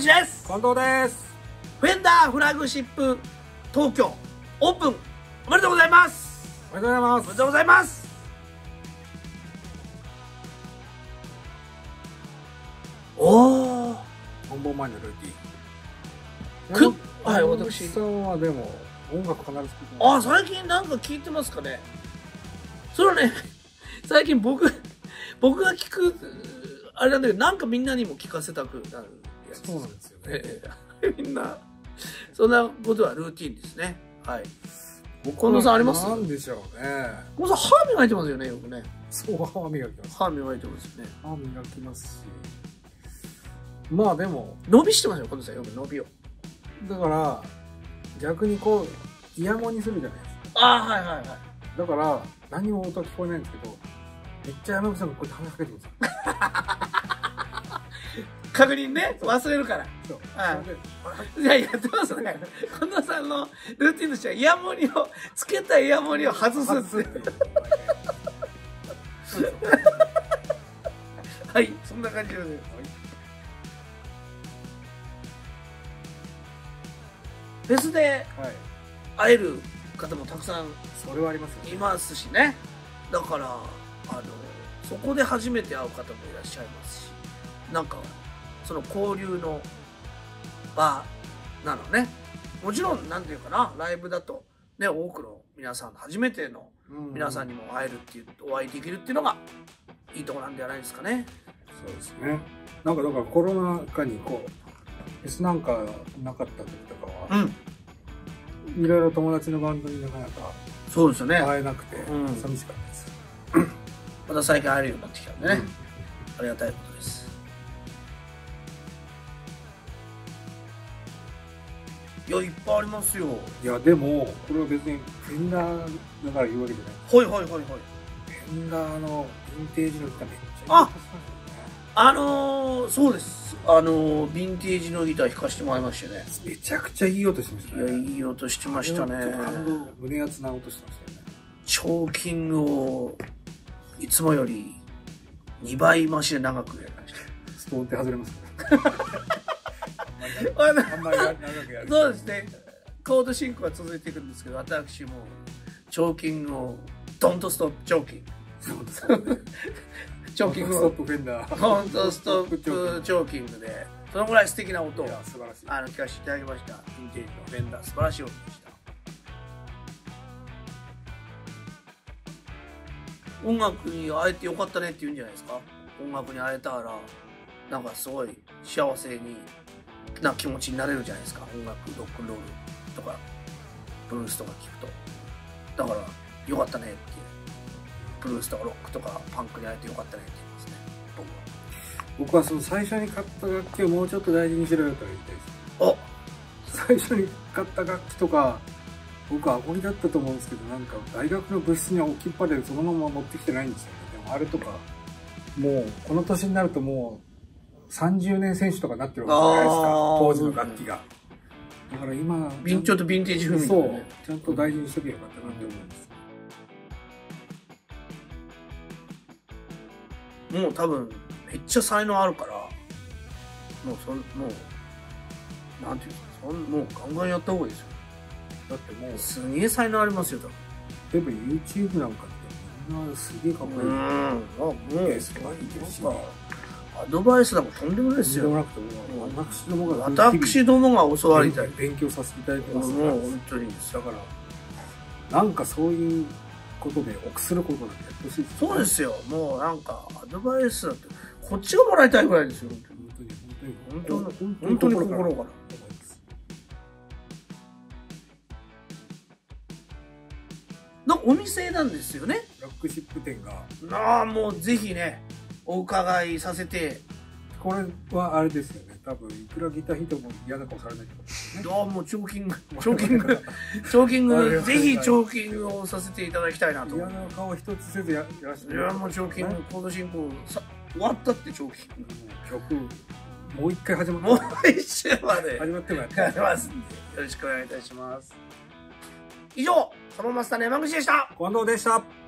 口です。 近藤です。 フェンダーフラグシップ東京オープンおめでとうございます。 おめでとうございます。 おめでとうございます。おー、 本番前のルーティン。 はい、私さんはでも音楽必ず聴いてます。最近なんか聞いてますかね。それはね、最近僕が聞くあれなんだけど、なんかみんなにも聞かせたくなるやつ。 そうなんですよね。 みんなそんなことはルーティンですね。はい。近藤さんあります？ なんでしょうね。 近藤さん歯磨いてますよね、よくね。 そう、歯磨きます。 歯磨いてますよね。 歯磨きますし、まあでも伸びしてますよ、近藤さん。よく伸びを。 だから逆にこうイヤモニするじゃないですか。 ああ、はいはいはい。 だから何も音聞こえないんですけど、めっちゃ山口さんがこうやって話しかけてくるんですよ。 確認ね、忘れるから。 そう。 いや、やってますね。近藤さんのルーティンとしては、イヤモニを、つけたイヤモニを外すって。はい、そんな感じです。フェスで会える方もたくさんそれはありますよね。 いますしね。だから、そこで初めて会う方もいらっしゃいますし、なんか、その交流の場なのね。もちろん、なんていうかな、ライブだと、ね、多くの皆さん、初めての皆さんにも会えるっていう、お会いできるっていうのが、いいところなんじゃないですかね。 そうですね。なんかだからコロナ禍にこう、フェスなんかなかった時とかは、いろいろ友達のバンドになかなかそうですよね。 会えなくて、寂しかったです。 また最近会えるようになってきたんでね。ありがたいことです。いや、いっぱいありますよ。 いや、でも、これは別にフェンダーだから言うわけじゃない。 はいはいはいはい。 フェンダーのヴィンテージのギターめっちゃいい音しますよね。 そうです。ヴィンテージのギター弾かせてもらいましたね。 めちゃくちゃいい音しましたね。 いや、いい音してましたね。 胸熱な音してましたよね。 チョーキングをいつもより2倍増しで長くやりました。 ストーンって外れますかあんまり長くやる。 そうですね。コード進行は続いていくんですけど、私もチョーキングをドントストップチョーキング。チョーキングをドントストップフェンダー。 ドントストップチョーキングで、そのぐらい素敵な音を素晴らしい。 聞かせていただきました。ヴィンテージのフェンダー、素晴らしい音でした。音楽に会えてよかったねって言うんじゃないですか。音楽に会えたらなんかすごい幸せな気持ちになれるじゃないですか。音楽、ロックンロールとかブルースとか聞くと、だからよかったねって、ブルースとかロックとかパンクに会えてよかったねって言いますね。 僕はその最初に買った楽器をもうちょっと大事にしろよと言いたいです。最初に買った楽器とか、僕はアコギだったと思うんですけど、なんか大学の部室に置きっぱでそのまま持ってきてないんですよね。でもあれとか、もうこの年になるともう30年選手とかになってるわけじゃないですか、当時の楽器が。だから今、 ちょっとヴィンテージ風味、ね、 そう、ちゃんと大事にしとけばよかったなって思うんです。 もう多分めっちゃ才能あるから、もうなんていうんですか、もうガンガンやった方がいいですよ。だってもうすげえ才能ありますよ、 多分。例えば YouTube なんかってみんなすげえかっこいい。 もうすごいですし、 アドバイスなんかとんでもないですよ。私どもが教わりたい。 勉強させていただいてます。 もう本当にだからなんかそういうことで臆することなんてやってほしいです。 そうですよ。もうなんかアドバイスだってこっちがもらいたいぐらいですよ。本当に心から。のお店なんですよね。 フラッグシップ店が。 もうぜひね、お伺いさせて。 これはあれですよね。多分いくらギター弾いても嫌な顔されないってことですね。 もうチョーキング、ぜひチョーキングをさせていただきたいなと。 嫌な顔一つせずやらせて。 いや、もうチョーキング、コード進行終わったってチョーキング。 曲、もう一回始まって。 もう一周まで始まってもやってますんで、よろしくお願いいたします。以上、サママスターの山口でした。 近藤でした。